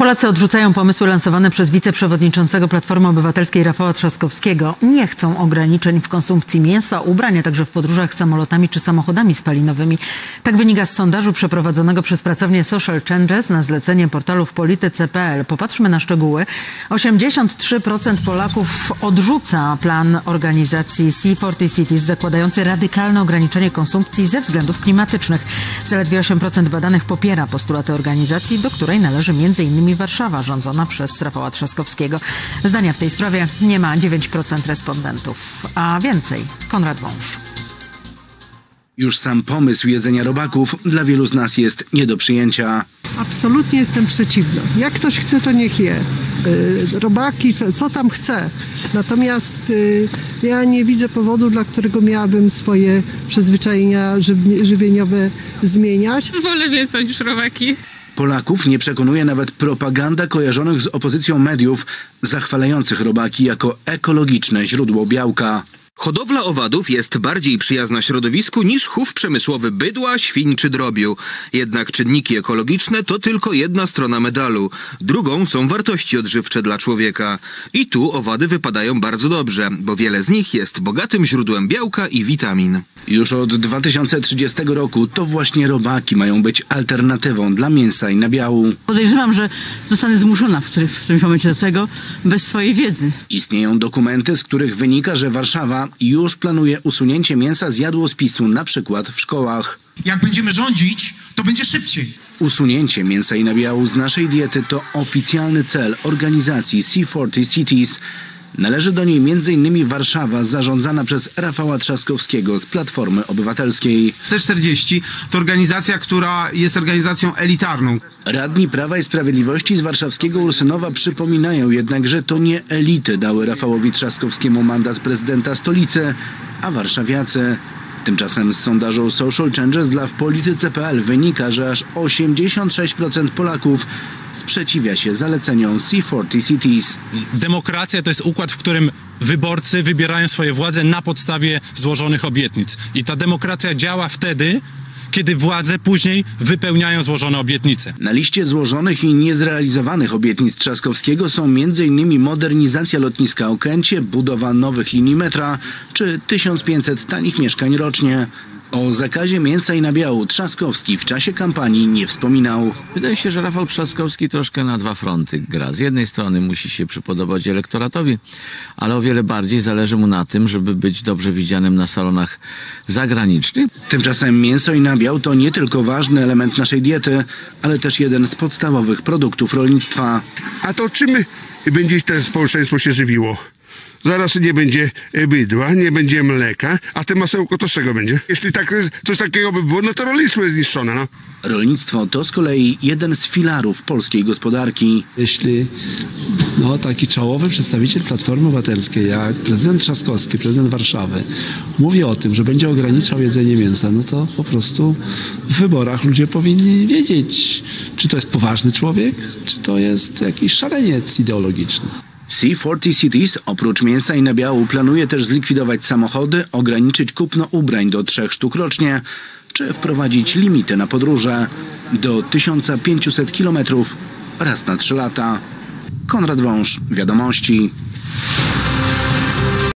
Polacy odrzucają pomysły lansowane przez wiceprzewodniczącego Platformy Obywatelskiej Rafała Trzaskowskiego. Nie chcą ograniczeń w konsumpcji mięsa, ubrań, a także w podróżach samolotami czy samochodami spalinowymi. Tak wynika z sondażu przeprowadzonego przez pracownię Social Changes na zlecenie portalu w polityce.pl. Popatrzmy na szczegóły. 83% Polaków odrzuca plan organizacji C40 Cities zakładający radykalne ograniczenie konsumpcji ze względów klimatycznych. Zaledwie 8% badanych popiera postulaty organizacji, do której należy m.in. Warszawa, rządzona przez Rafała Trzaskowskiego. Zdania w tej sprawie nie ma 9% respondentów, a więcej Konrad Wąż. Już sam pomysł jedzenia robaków dla wielu z nas jest nie do przyjęcia. Absolutnie jestem przeciwna. Jak ktoś chce, to niech je. Robaki, co tam chce. Natomiast ja nie widzę powodu, dla którego miałabym swoje przyzwyczajenia żywieniowe zmieniać. Wolę mięso niż robaki. Polaków nie przekonuje nawet propaganda kojarzonych z opozycją mediów zachwalających robaki jako ekologiczne źródło białka. Hodowla owadów jest bardziej przyjazna środowisku niż chów przemysłowy bydła, świń czy drobiu. Jednak czynniki ekologiczne to tylko jedna strona medalu. Drugą są wartości odżywcze dla człowieka. I tu owady wypadają bardzo dobrze, bo wiele z nich jest bogatym źródłem białka i witamin. Już od 2030 roku to właśnie robaki mają być alternatywą dla mięsa i nabiału. Podejrzewam, że zostanę zmuszona w którymś momencie do tego bez swojej wiedzy. Istnieją dokumenty, z których wynika, że Warszawa już planuje usunięcie mięsa z jadłospisu, na przykład w szkołach. Jak będziemy rządzić, to będzie szybciej. Usunięcie mięsa i nabiału z naszej diety to oficjalny cel organizacji C40 Cities. Należy do niej m.in. Warszawa, zarządzana przez Rafała Trzaskowskiego z Platformy Obywatelskiej. C40 to organizacja, która jest organizacją elitarną. Radni Prawa i Sprawiedliwości z warszawskiego Ursynowa przypominają jednak, że to nie elity dały Rafałowi Trzaskowskiemu mandat prezydenta stolicy, a warszawiacy. Tymczasem z sondażu Social Changes dla w polityce.pl wynika, że aż 86% Polaków sprzeciwia się zaleceniom C40 Cities. Demokracja to jest układ, w którym wyborcy wybierają swoje władze na podstawie złożonych obietnic. I ta demokracja działa wtedy, kiedy władze później wypełniają złożone obietnice. Na liście złożonych i niezrealizowanych obietnic Trzaskowskiego są m.in. modernizacja lotniska Okęcie, budowa nowych linii metra czy 1500 tanich mieszkań rocznie. O zakazie mięsa i nabiału Trzaskowski w czasie kampanii nie wspominał. Wydaje się, że Rafał Trzaskowski troszkę na dwa fronty gra. Z jednej strony musi się przypodobać elektoratowi, ale o wiele bardziej zależy mu na tym, żeby być dobrze widzianym na salonach zagranicznych. Tymczasem mięso i nabiał to nie tylko ważny element naszej diety, ale też jeden z podstawowych produktów rolnictwa. A to czym będzie to społeczeństwo się żywiło? Zaraz nie będzie bydła, nie będzie mleka, a te masełko to z czego będzie? Jeśli tak, coś takiego by było, no to rolnictwo jest zniszczone, no. Rolnictwo to z kolei jeden z filarów polskiej gospodarki. Jeśli taki czołowy przedstawiciel Platformy Obywatelskiej, jak prezydent Trzaskowski, prezydent Warszawy, mówi o tym, że będzie ograniczał jedzenie mięsa, no to po prostu w wyborach ludzie powinni wiedzieć, czy to jest poważny człowiek, czy to jest jakiś szaleniec ideologiczny. C40 Cities oprócz mięsa i nabiału planuje też zlikwidować samochody, ograniczyć kupno ubrań do 3 sztuk rocznie, czy wprowadzić limity na podróże do 1500 km raz na 3 lata. Konrad Wąż, Wiadomości.